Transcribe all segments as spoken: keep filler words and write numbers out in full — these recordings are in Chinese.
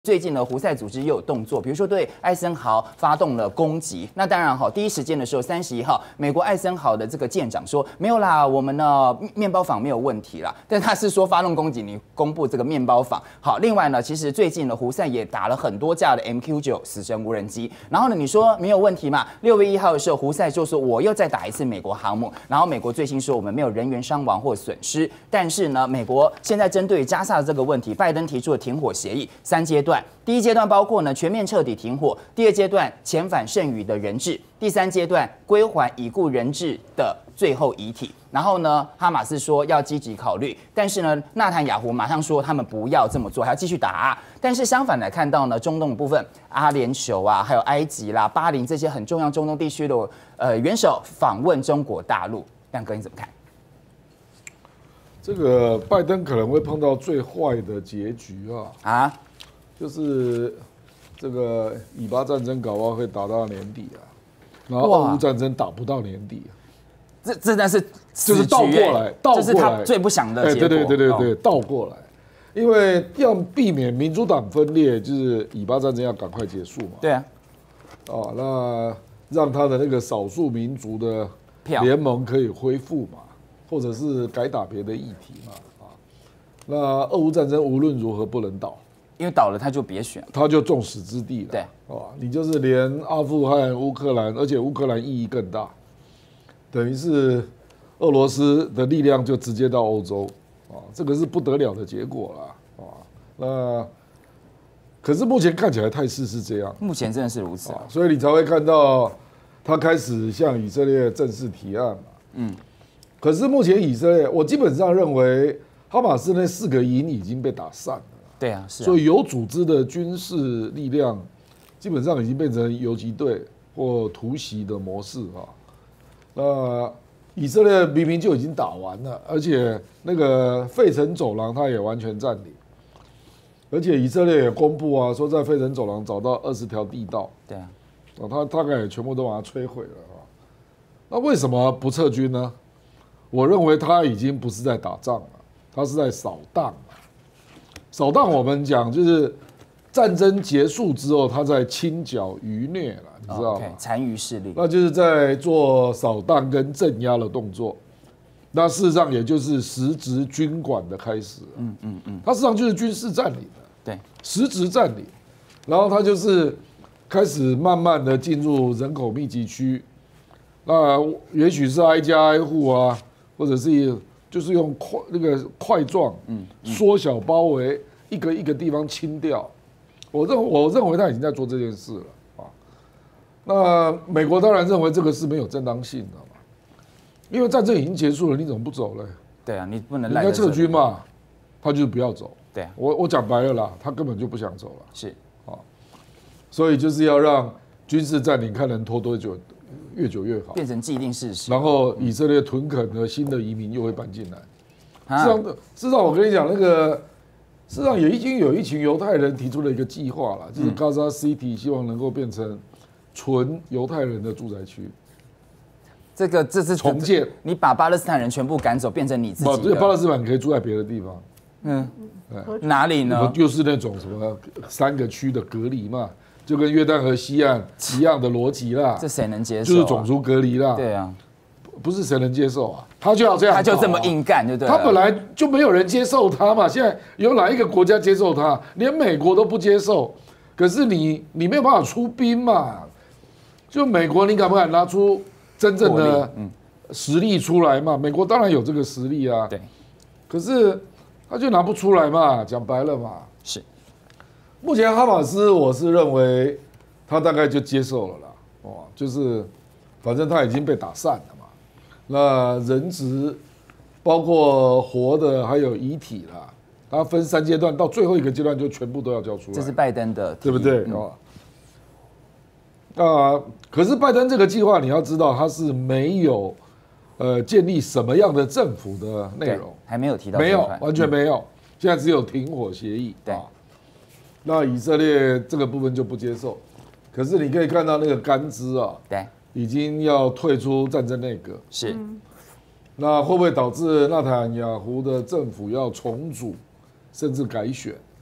最近呢，胡塞组织又有动作，比如说对艾森豪发动了攻击。那当然哈，第一时间的时候，三十一号，美国艾森豪的这个舰长说没有啦，我们呢面包坊没有问题啦。但他是说发动攻击，你公布这个面包坊。好，另外呢，其实最近呢，胡塞也打了很多架的 M Q 九死神无人机。然后呢，你说没有问题嘛？六月一号的时候，胡塞就说我又再打一次美国航母。然后美国最新说我们没有人员伤亡或损失。但是呢，美国现在针对加沙的这个问题，拜登提出了停火协议三阶段。第一阶段包括呢全面彻底停火，第二阶段遣返剩余的人质，第三阶段归还已故人质的最后遗体。然后呢，哈马斯说要积极考虑，但是呢，纳坦雅胡马上说他们不要这么做，还要继续打。但是相反来看到呢，中东的部分，阿联酋啊，还有埃及啦、巴林这些很重要中东地区的呃元首访问中国大陆，亮哥你怎么看？ 这个拜登可能会碰到最坏的结局啊！啊？就是这个以巴战争搞不好会打到年底啊，然后俄乌战争打不到年底啊， 这这但是就是倒过来，倒过来， 这是他最不想的结果。 对对对对对，倒过来，因为要避免民主党分裂，就是以巴战争要赶快结束嘛。 对啊， 哦，那让他的那个少数民族的联盟可以恢复嘛，或者是改打别的议题嘛啊。那俄乌战争无论如何不能倒。 因为倒了他就别选， 他就众矢之的了。 对， 啊，你就是连阿富汗、乌克兰，而且乌克兰意义更大，等于是俄罗斯的力量就直接到欧洲，啊，这个是不得了的结果了，啊，那可是目前看起来态势是这样， 目前真的是如此，啊， 所以你才会看到他开始向以色列正式提案嘛，嗯，可是目前以色列，我基本上认为哈马斯那四个营已经被打散了。 对啊，是啊， 所以有组织的军事力量基本上已经变成游击队或突袭的模式啊。那以色列明明就已经打完了，而且那个费城走廊它也完全占领，而且以色列也公布啊，说在费城走廊找到二十条地道。 对啊， 啊，他大概也全部都把它摧毁了啊。那为什么不撤军呢？我认为他已经不是在打仗了，他是在扫荡。扫荡我们讲就是战争结束之后，他在清剿余孽了，你知道吗？ 残余势力， 那就是在做扫荡跟镇压的动作。那事实上也就是实质军管的开始。嗯嗯嗯，它实际上就是军事占领的， 对， 实质占领。然后它就是开始慢慢的进入人口密集区，那也许是挨家挨户啊，或者是。就是用块那个块状，嗯，缩小包围，一个一个地方清掉。我认我认为他已经在做这件事了啊。那美国当然认为这个是没有正当性的嘛，因为战争已经结束了，你怎么不走呢？ 对啊，你不能应该撤军嘛，他就是不要走。 对、啊， 我我讲白了啦，他根本就不想走了。 是啊， 所以就是要让军事占领看能拖多久。越久越好， 变成既定事实。 然后以色列屯垦的新的移民又会搬进来。事实上，事实上我跟你讲，那个事实上也已经有一群犹太人提出了一个计划了，就是 Gaza City 希望能够变成纯犹太人的住宅区。 这个这是重建， 你把巴勒斯坦人全部赶走，变成你自己的。 不，巴勒斯坦可以住在别的地方。 嗯，哪里呢？ 就是那种什么三个区的隔离嘛。就跟约旦河西岸一样的逻辑啦， 这谁能接受、啊？ 就是种族隔离啦。 对啊， 不是谁能接受啊？他就要这样、啊， 他就这么硬干，就对了。 他本来就没有人接受他嘛，现在有哪一个国家接受他？连美国都不接受。可是你你没有办法出兵嘛？就美国，你敢不敢拿出真正的实力出来嘛？美国当然有这个实力啊。 对， 可是他就拿不出来嘛，讲白了嘛。 是。 目前哈马斯，我是认为他大概就接受了啦，哦，就是反正他已经被打散了嘛，那人质包括活的还有遗体啦，他分三阶段，到最后一个阶段就全部都要交出来。 这是拜登的， 对不对？哦、嗯，啊，可是拜登这个计划你要知道，他是没有呃建立什么样的政府的内容， 还没有提到， 没有，完全没有，嗯、现在只有停火协议。 对。 啊那以色列这个部分就不接受，可是你可以看到那个甘孜啊， 对， 已经要退出战争内阁， 是， 那会不会导致纳坦雅胡的政府要重组，甚至改选？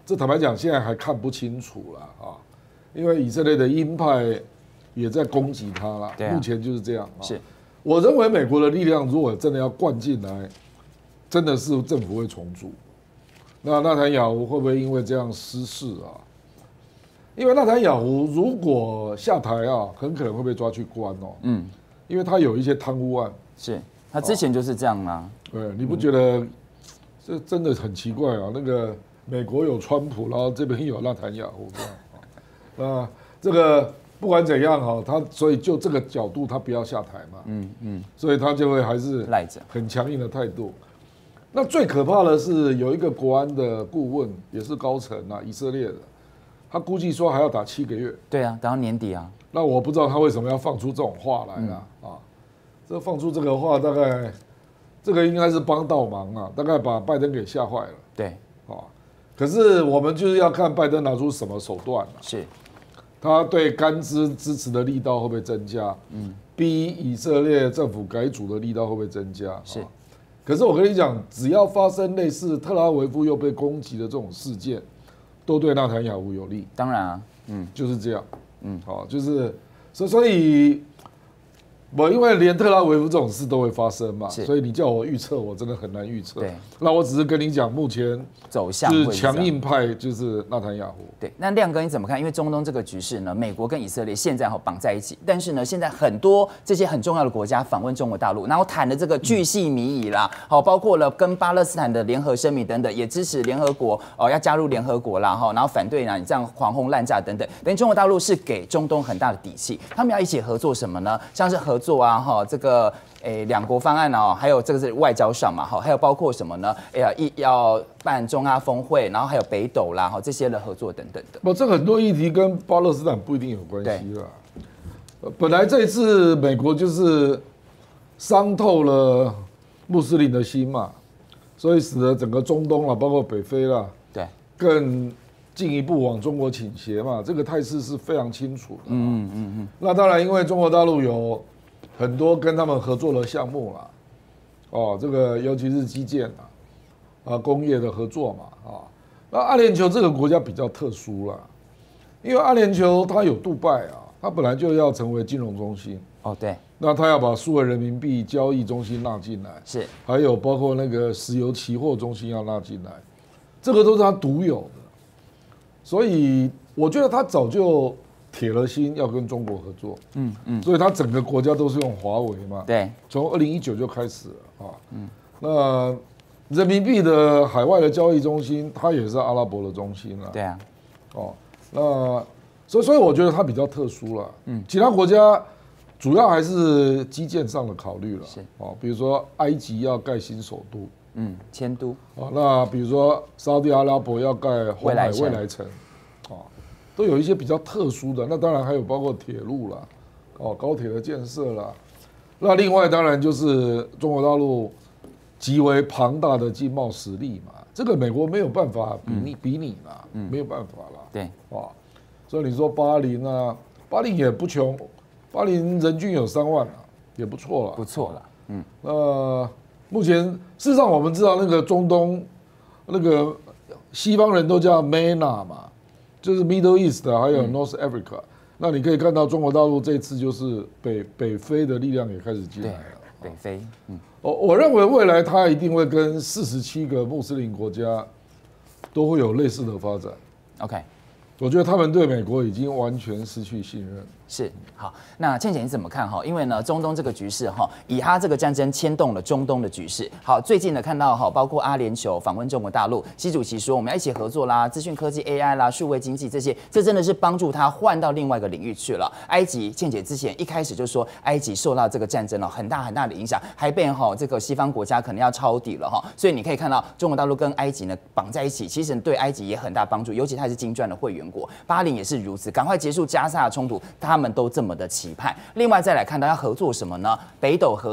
这坦白讲，现在还看不清楚了啊，因为以色列的鹰派也在攻击他了， 对啊、 目前就是这样。 是， 我认为美国的力量如果真的要灌进来，真的是政府会重组。那纳坦雅胡会不会因为这样失势啊？因为纳坦雅胡如果下台啊，很可能会被抓去关哦。嗯，因为他有一些贪污案。 是他之前就是这样吗？ 对，你不觉得这真的很奇怪啊？那个美国有川普，然后这边有纳坦雅胡这样。那这个不管怎样哈，他所以就这个角度，他不要下台嘛。嗯嗯，所以他就会还是赖着很强硬的态度。那最可怕的是有一个国安的顾问，也是高层啊，以色列的，他估计说还要打七个月。 对啊，等到年底啊。 那我不知道他为什么要放出这种话来啦、嗯、啊？这放出这个话，大概这个应该是帮倒忙啊，大概把拜登给吓坏了。 对， 啊，可是我们就是要看拜登拿出什么手段、啊、 是， 他对甘孜支持的力道会不会增加？嗯，逼以色列政府改组的力道会不会增加？ 是。 啊可是我跟你讲，只要发生类似特拉维夫又被攻击的这种事件，都对纳坦雅胡有利。 当然啊，嗯， 就是这样，嗯，好，就是所所以，我因为连特拉维夫这种事都会发生嘛，所以你叫我预测，我真的很难预测。 对， 那我只是跟你讲，目前走向就是强硬派，就是纳坦雅胡。 对，那亮哥你怎么看？因为中东这个局势呢，美国跟以色列现在哈绑在一起，但是呢，现在很多这些很重要的国家访问中国大陆，然后谈的这个巨细靡遗啦，好，包括了跟巴勒斯坦的联合声明等等，也支持联合国哦要加入联合国啦哈，然后反对呢你这样狂轰滥炸等等，等于中国大陆是给中东很大的底气，他们要一起合作什么呢？像是合作啊哈这个。诶，两国方案哦，还有这个是外交上嘛，哈，还有包括什么呢？哎呀，一要办中阿峰会，然后还有北斗啦，哈，这些的合作等等的。 不，这很多议题跟巴勒斯坦不一定有关系啦。本来这一次美国就是伤透了穆斯林的心嘛，所以使得整个中东啦，包括北非啦，对，更进一步往中国倾斜嘛，这个态势是非常清楚的。嗯嗯嗯。那当然，因为中国大陆有很多跟他们合作的项目啦，哦，这个尤其是基建啊，啊，工业的合作嘛，啊，那阿联酋这个国家比较特殊啦，因为阿联酋它有杜拜啊，它本来就要成为金融中心。 哦，对。 那它要把数位人民币交易中心纳进来， 是， 还有包括那个石油期货中心要纳进来，这个都是它独有的，所以我觉得它早就铁了心要跟中国合作，嗯嗯，所以它整个国家都是用华为嘛， 对， 从二零一九就开始了啊，嗯，那人民币的海外的交易中心，它也是阿拉伯的中心了， 对啊， 哦，那所以所以我觉得它比较特殊了，嗯，其他国家主要还是基建上的考虑了，是哦，比如说埃及要盖新首都， 嗯，迁都， 哦，那比如说沙特阿拉伯要盖红海未来城，哦。都有一些比较特殊的，那当然还有包括铁路啦，哦，高铁的建设啦，那另外当然就是中国大陆极为庞大的经贸实力嘛，这个美国没有办法比你、嗯、比你嘛，嗯、没有办法啦， 对， 啊，所以你说巴林啊，巴林也不穷，巴林人均有三万啊，也不错了， 不错了，嗯， 呃，目前事实上我们知道那个中东那个西方人都叫 MENA 嘛。就是 Middle East 还有 North Africa，、嗯、那你可以看到中国大陆这次就是北北非的力量也开始进来了。 北非，嗯， 我我认为未来它一定会跟四十七个穆斯林国家都会有类似的发展。 OK， 我觉得他们对美国已经完全失去信任。 是，好，那倩姐你怎么看哈？因为呢，中东这个局势哈，以哈这个战争牵动了中东的局势。好，最近呢看到哈，包括阿联酋访问中国大陆，习主席说我们要一起合作啦，资讯科技、A I 啦、数位经济这些，这真的是帮助他换到另外一个领域去了。埃及，倩姐之前一开始就说，埃及受到这个战争哦很大很大的影响，还被哈这个西方国家可能要抄底了哈。所以你可以看到中国大陆跟埃及呢绑在一起，其实对埃及也很大帮助，尤其它是金砖的会员国，巴林也是如此，赶快结束加沙的冲突，他们都这么的期盼。另外再来看到要合作什么呢？北斗合作、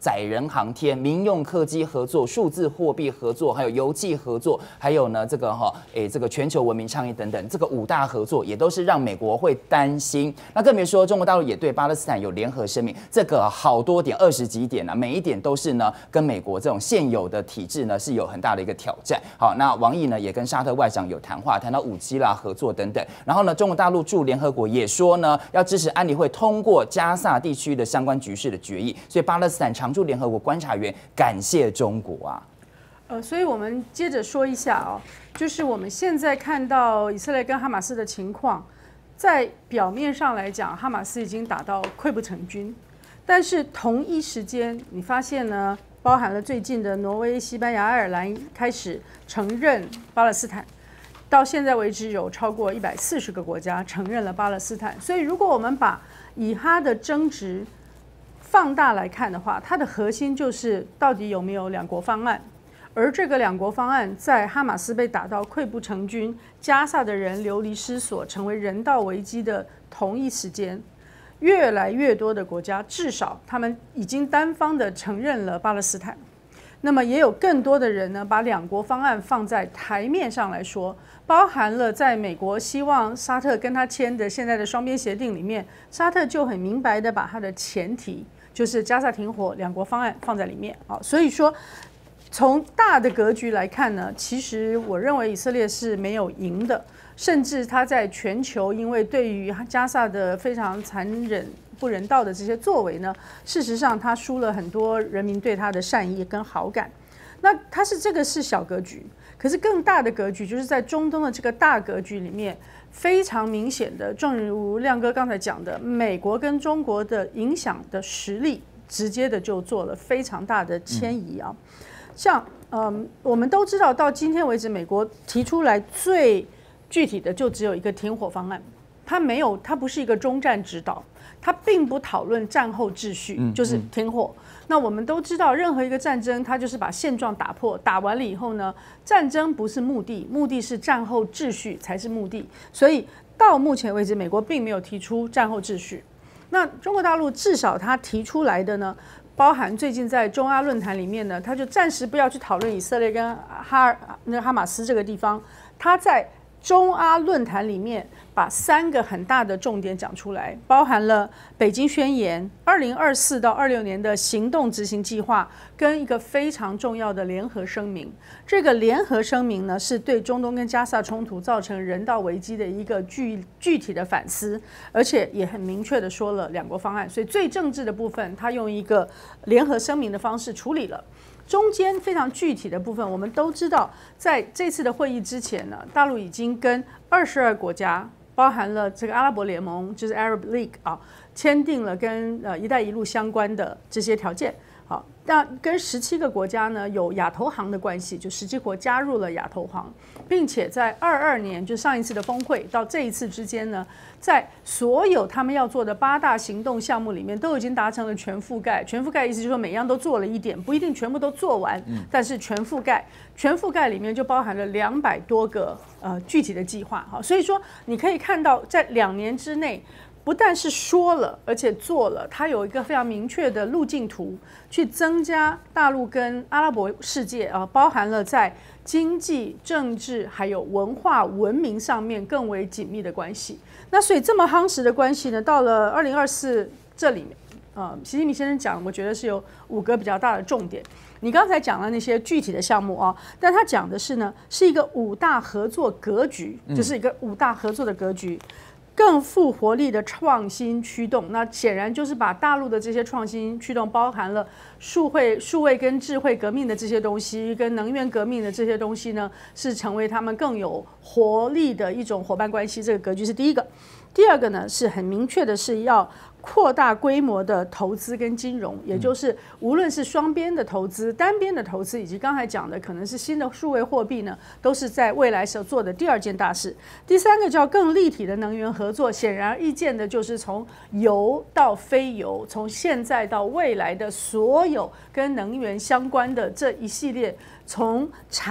载人航天、民用科技合作、数字货币合作，还有邮寄合作，还有呢这个哈诶这个全球文明倡议等等，这个五大合作也都是让美国会担心。那更别说中国大陆也对巴勒斯坦有联合声明，这个好多点二十几点啊，每一点都是呢跟美国这种现有的体制呢是有很大的一个挑战。好，那王毅呢也跟沙特外长有谈话，谈到五 G 啦合作等等。然后呢，中国大陆驻联合国也说呢要支持安理会通过加萨地区的相关局势的决议，所以巴勒斯坦常驻联合国观察员感谢中国啊。 呃，所以我们接着说一下哦，就是我们现在看到以色列跟哈马斯的情况，在表面上来讲，哈马斯已经打到溃不成军，但是同一时间，你发现呢，包含了最近的挪威、西班牙、爱尔兰开始承认巴勒斯坦，到现在为止有超过一百四十个国家承认了巴勒斯坦。所以，如果我们把以哈的争执放大来看的话，它的核心就是到底有没有两国方案。而这个两国方案在哈马斯被打到溃不成军，加萨的人流离失所，成为人道危机的同一时间，越来越多的国家，至少他们已经单方的承认了巴勒斯坦。那么也有更多的人呢，把两国方案放在台面上来说，包含了在美国希望沙特跟他签的现在的双边协定里面，沙特就很明白的把他的前提就是加萨停火两国方案放在里面啊，所以说。从大的格局来看呢，其实我认为以色列是没有赢的，甚至他在全球因为对于加萨的非常残忍不人道的这些作为呢，事实上他输了很多人民对他的善意跟好感。那他是这个是小格局，可是更大的格局就是在中东的这个大格局里面，非常明显的，正如亮哥刚才讲的，美国跟中国的影响的实力，直接的就做了非常大的迁移啊。嗯像嗯，我们都知道，到今天为止，美国提出来最具体的就只有一个停火方案，它没有，它不是一个终战指导，它并不讨论战后秩序，就是停火。那我们都知道，任何一个战争，它就是把现状打破，打完了以后呢，战争不是目的，目的是战后秩序才是目的。所以到目前为止，美国并没有提出战后秩序。那中国大陆至少它提出来的呢？包含最近在中阿论坛里面呢，他就暂时不要去讨论以色列跟哈那哈马斯这个地方，他在中阿论坛里面把三个很大的重点讲出来，包含了北京宣言、二零二四到二六年的行动执行计划，跟一个非常重要的联合声明。这个联合声明呢，是对中东跟加萨冲突造成人道危机的一个具具体的反思，而且也很明确的说了两国方案。所以最政治的部分，他用一个联合声明的方式处理了。中间非常具体的部分，我们都知道，在这次的会议之前呢，大陆已经跟二十二国家，包含了这个阿拉伯联盟，就是 Arab League 啊，签订了跟呃“一带一路”相关的这些条件。好，那跟十七个国家呢有亚投行的关系，就十七国加入了亚投行，并且在二二年就上一次的峰会到这一次之间呢，在所有他们要做的八大行动项目里面都已经达成了全覆盖。全覆盖意思就是说每样都做了一点，不一定全部都做完，但是全覆盖。全覆盖里面就包含了两百多个呃具体的计划。好，所以说你可以看到在两年之内。不但是说了，而且做了，它有一个非常明确的路径图，去增加大陆跟阿拉伯世界啊，包含了在经济、政治还有文化文明上面更为紧密的关系。那所以这么夯实的关系呢，到了二零二四这里面，呃，习近平先生讲，我觉得是有五个比较大的重点。你刚才讲了那些具体的项目啊，但他讲的是呢，是一个五大合作格局，就是一个五大合作的格局。更富活力的创新驱动，那显然就是把大陆的这些创新驱动，包含了数位、数位跟智慧革命的这些东西，跟能源革命的这些东西呢，是成为他们更有活力的一种伙伴关系。这个格局是第一个。第二个呢，是很明确的是要扩大规模的投资跟金融，也就是无论是双边的投资、单边的投资，以及刚才讲的可能是新的数位货币呢，都是在未来所做的第二件大事。第三个叫更立体的能源合作，显然易见的就是从油到非油，从现在到未来的所有跟能源相关的这一系列，从产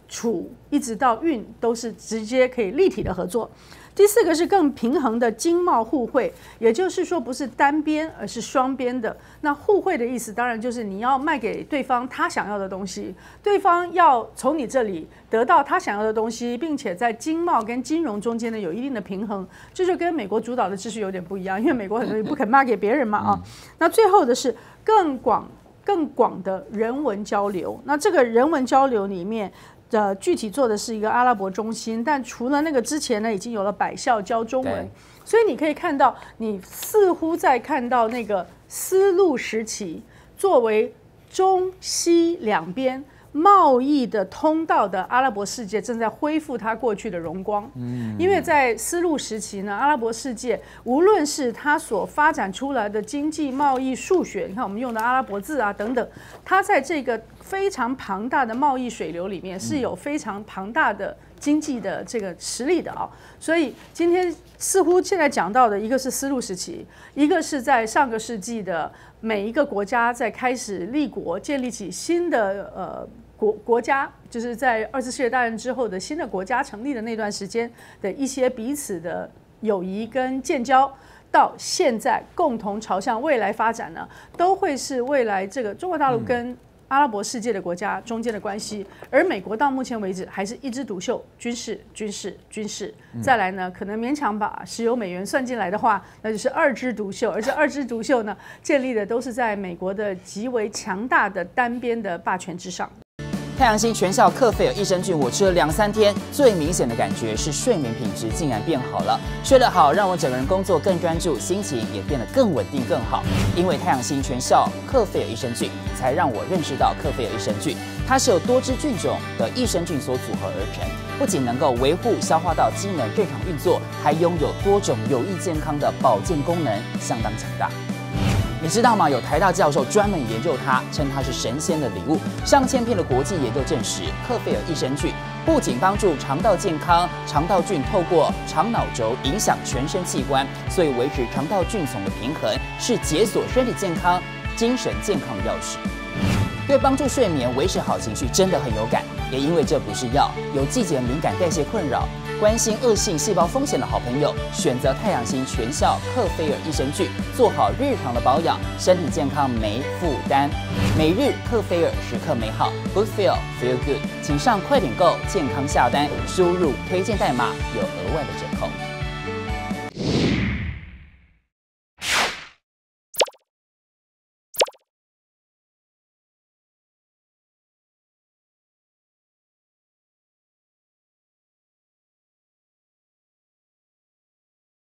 储一直到运都是直接可以立体的合作。第四个是更平衡的经贸互惠，也就是说不是单边而是双边的。那互惠的意思当然就是你要卖给对方他想要的东西，对方要从你这里得到他想要的东西，并且在经贸跟金融中间呢有一定的平衡，这就跟美国主导的秩序有点不一样，因为美国很多人不肯卖给别人嘛啊。那最后的是更广更广的人文交流，那这个人文交流里面。呃，具体做的是一个阿拉伯中心，但除了那个之前呢，已经有了百校教中文，所以你可以看到，你似乎在看到那个丝路时期作为中西两边贸易的通道的阿拉伯世界正在恢复它过去的荣光。嗯，因为在丝路时期呢，阿拉伯世界无论是它所发展出来的经济、贸易、数学，你看我们用的阿拉伯字啊等等，它在这个非常庞大的贸易水流里面是有非常庞大的经济的这个实力的啊。所以今天似乎现在讲到的一个是丝路时期，一个是在上个世纪的每一个国家在开始立国，建立起新的呃。国国家就是在二次世界大战之后的新的国家成立的那段时间的一些彼此的友谊跟建交，到现在共同朝向未来发展呢，都会是未来这个中国大陆跟阿拉伯世界的国家中间的关系。而美国到目前为止还是一枝独秀，军事、军事、军事。再来呢，可能勉强把石油美元算进来的话，那就是二枝独秀。而这二枝独秀呢，建立的都是在美国的极为强大的单边的霸权之上。 太阳星全效克菲尔益生菌，我吃了两三天，最明显的感觉是睡眠品质竟然变好了。睡得好，让我整个人工作更专注，心情也变得更稳定更好。因为太阳星全效克菲尔益生菌，才让我认识到克菲尔益生菌，它是由多支菌种的益生菌所组合而成，不仅能够维护消化道机能正常运作，还拥有多种有益健康的保健功能，相当强大。你知道吗？有台大教授专门研究它，称它是神仙的礼物。上千篇的国际研究证实，克菲尔益生菌不仅帮助肠道健康，肠道菌透过肠脑轴影响全身器官，所以维持肠道菌丛的平衡是解锁身体健康、精神健康的钥匙。对帮助睡眠、维持好情绪真的很有感，也因为这不是药，有季节敏感、代谢困扰、关心恶性细胞风险的好朋友，选择太阳星全效克菲尔益生菌，做好日常的保养，身体健康没负担。每日克菲尔，时刻美好 ，Good Feel Feel Good， 请上快点购健康下单，输入推荐代码有额外的折扣。